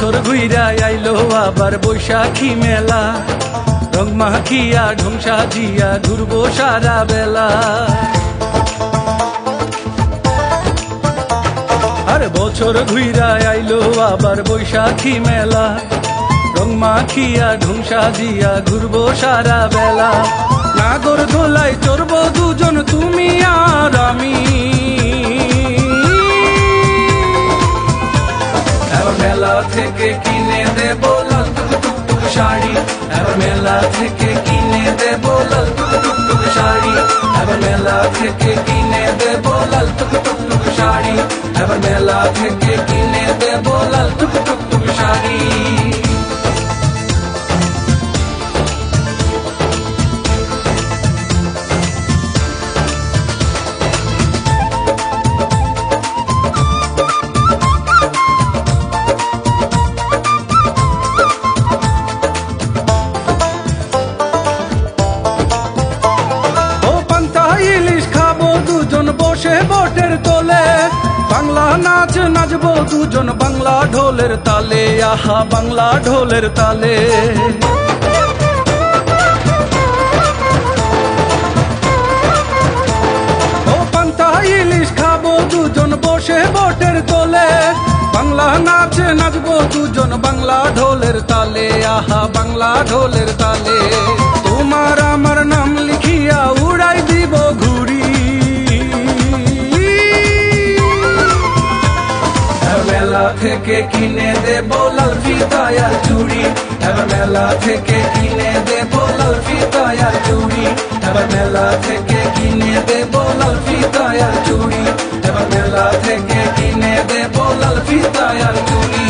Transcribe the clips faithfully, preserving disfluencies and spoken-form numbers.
বছর ঘুইরা আইলো আবার বৈশাখী মেলা, রং মাখিয়া ঢং সাজিয়া ঘুরবো সারা বেলা। আরে বছর ঘুইরা আইলো আবার বৈশাখী মেলা, রং মাখিয়া ঢং সাজিয়া ঘুরবো সারা বেলা। নাগর দোলায় চড়বো দুজন তুমি আর আমি, মেলা থেকে কিনে দেবো লাল টুকটুক শাড়ি, এবার মেলা থেকে কিনে দেবো লাল টুকটুক শাড়ি, এবার মেলা থেকে কিনে দেবো লাল টুকটুক শাড়ি, এবার মেলা থেকে কিনে দেবো লাল টুকটুক শাড়ি। বসে বটের তোলে বাংলা নাচ নাচবো দুজন বাংলা ঢোলের তালে, আহা বাংলা ঢোলের তালে। ও পান্তা ইলিশ খাবো দুজন বসে বটের তোলে, বাংলা নাচ নাচবো দুজন বাংলা ঢোলের তালে, আহা বাংলা ঢোলের তালে। তোমার আমার নাম লিখিয়া উড়াই দিব ঘুড়ি, মেলা থেকে কিনে দেবো লাল ফিতায়ার চুড়ি, এবার মেলা থেকে কিনে দেবো লাল ফিতায়ার চুড়ি, এবার মেলা থেকে কিনে দেবো লাল ফিতায়ার চুড়ি, এবার মেলা থেকে কিনে দেবো লাল ফিতায়ার চুড়ি।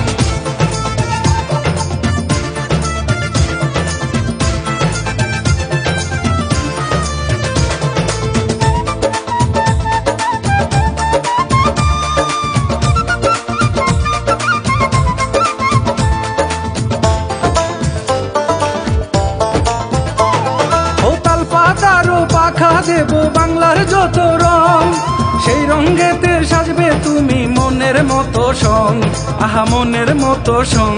পাখা দেব বাংলার যত রং, সেই রঙেতে সাজবে তুমি মনের মতো সং, আহা মনের মতো সং।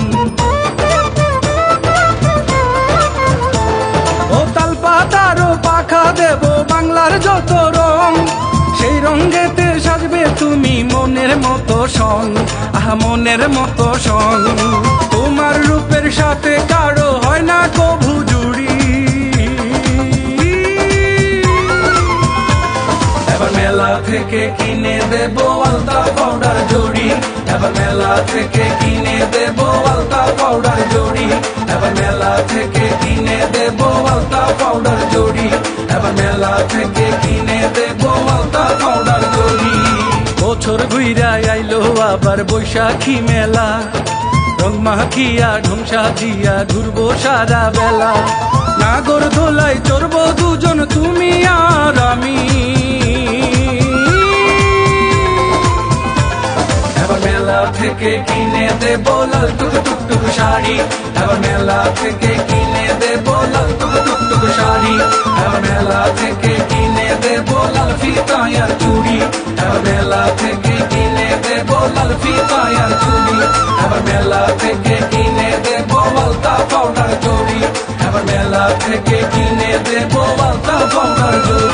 ও তাল পাতারও পাখা দেব বাংলার যত রং, সেই রঙেতে সাজবে তুমি মনের মতো সং, আহা মনের মতো সং। তোমার রূপের সাথে কারো হয় না কভু জুড়ি, মেলা থেকে কিনে দেবো আলতা পাউডার জড়ি, এবার মেলা থেকে কিনে দেবো আলতা পাউডার জড়ি, এবার মেলা থেকে কিনে দেবো আলতা পাউডার জড়ি, এবার মেলা থেকে কিনে দেবো আলতা পাউডার জড়ি। বছর ঘুইরা আইলো আবার বৈশাখী মেলা, রং মাখিয়া ঢং সাজিয়া ঘুরবো সারা বেলা। নাগর দোলায় চড়বো দুজন তুমি আর আমি, মেলা থেকে কিনে দেবো লাল টুকটুক শাড়ি, এবার মেলা থেকে কিনে দেবো লাল টুকটুক শাড়ি, এবার মেলা থেকে কিনে দেবো লাল ফিতায়ার চুড়ি, এবার মেলা থেকে কিনে দেবো লাল ফিতায়ার চুড়ি, এবার মেলা থেকে কিনে দেবো আলতা পাউডার জড়ি, এবার মেলা থেকে কিনে দেবো আলতা পাউডার জড়ি।